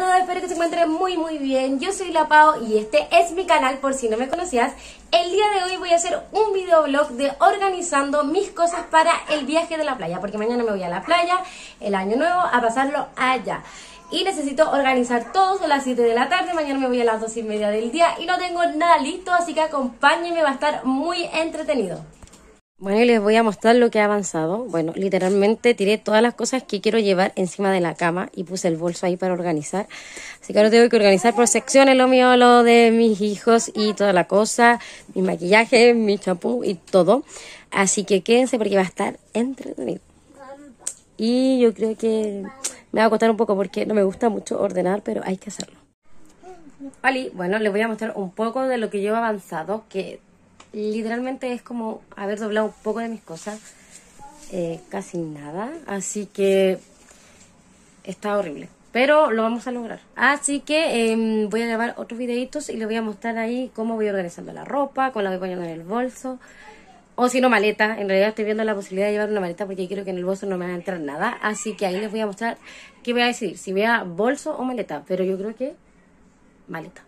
todos, espero que se encuentren muy bien. Yo soy La Pau y este es mi canal por si no me conocías. El día de hoy voy a hacer un videoblog de organizando mis cosas para el viaje de la playa, porque mañana me voy a la playa, el año nuevo, a pasarlo allá. Y necesito organizar todo, son las 7 de la tarde, mañana me voy a las 2:30 del día y no tengo nada listo, así que acompáñenme, va a estar muy entretenido. Bueno, y les voy a mostrar lo que ha avanzado. Bueno, literalmente tiré todas las cosas que quiero llevar encima de la cama y puse el bolso ahí para organizar. Así que ahora tengo que organizar por secciones lo mío, lo de mis hijos y toda la cosa, mi maquillaje, mi champú y todo. Así que quédense porque va a estar entretenido. Y yo creo que me va a costar un poco porque no me gusta mucho ordenar, pero hay que hacerlo. Vale, bueno, les voy a mostrar un poco de lo que yo he avanzado, que literalmente es como haber doblado un poco de mis cosas, casi nada, así que está horrible, pero lo vamos a lograr. Así que voy a grabar otros videitos y les voy a mostrar ahí cómo voy organizando la ropa, con la voy poniendo en el bolso, o si no maleta. En realidad estoy viendo la posibilidad de llevar una maleta porque quiero que en el bolso no me va a entrar nada, así que ahí les voy a mostrar qué voy a decidir, si voy a bolso o maleta, pero yo creo que maleta.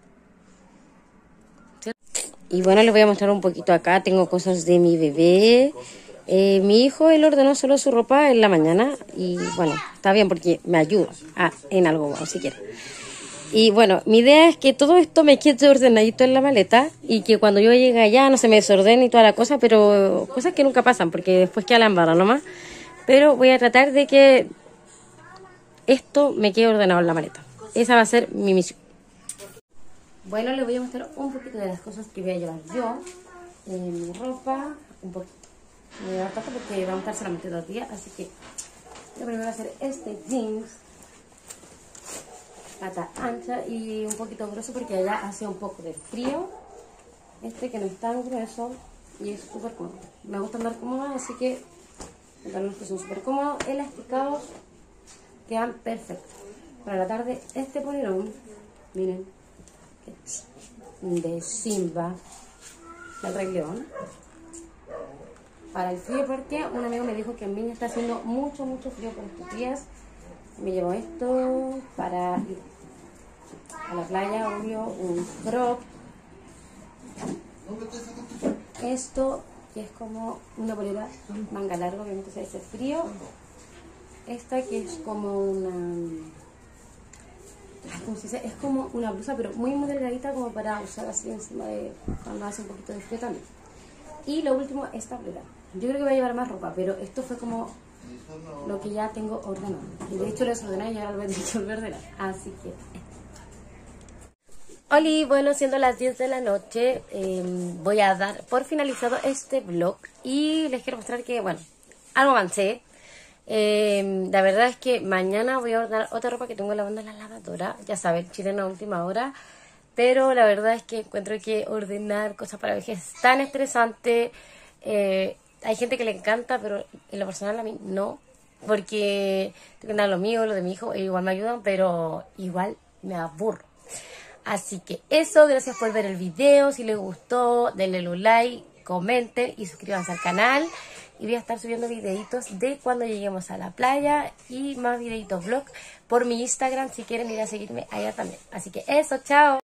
Y bueno, les voy a mostrar un poquito acá. Tengo cosas de mi bebé. Mi hijo, él ordenó solo su ropa en la mañana. Y bueno, está bien porque me ayuda en algo, bueno, si quiere. Y bueno, mi idea es que todo esto me quede ordenadito en la maleta. Y que cuando yo llegue allá no se me desordene y toda la cosa. Pero cosas que nunca pasan porque después queda la embarra nomás. Pero voy a tratar de que esto me quede ordenado en la maleta. Esa va a ser mi misión. Bueno, les voy a mostrar un poquito de las cosas que voy a llevar yo. Mi ropa, un poquito. Me voy a llevar tanto porque vamos a estar solamente 2 días, así que lo primero va a ser este jeans, pata ancha y un poquito grueso porque allá hace un poco de frío. Este que no es tan grueso y es súper cómodo. Me gusta andar cómoda, así que pantalones que son súper cómodos, elasticados, quedan perfectos. Para la tarde este polerón, miren, de Simba, del Rey León, para el frío, porque un amigo me dijo que en Viña está haciendo mucho frío por estos días. Me llevo esto para ir a la playa, obvio, un crop, esto que es como una polera manga larga, obviamente se hace frío, esta que es como una, ¿cómo se dice? Es como una blusa, pero muy delgadita, como para usar así encima de cuando hace un poquito de frío también. Y lo último, esta polera. Yo creo que voy a llevar más ropa, pero esto fue como lo que ya tengo ordenado. Y de hecho lo desordené y ahora lo voy a tener que ordenar. Así que Oli, bueno, siendo las 10 de la noche, voy a dar por finalizado este vlog. Y les quiero mostrar que, bueno, algo avancé. La verdad es que mañana voy a ordenar otra ropa que tengo lavando en la lavadora. Ya saben, chilena a última hora. Pero la verdad es que encuentro que ordenar cosas para vejez es tan estresante. Hay gente que le encanta, pero en lo personal a mí no. Porque tengo que dar lo mío, lo de mi hijo, e igual me ayudan, pero igual me aburro. Así que eso, gracias por ver el video. Si les gustó, denle un like, comenten y suscríbanse al canal. Y voy a estar subiendo videitos de cuando lleguemos a la playa y más videitos vlog por mi Instagram si quieren ir a seguirme allá también. Así que eso, chao.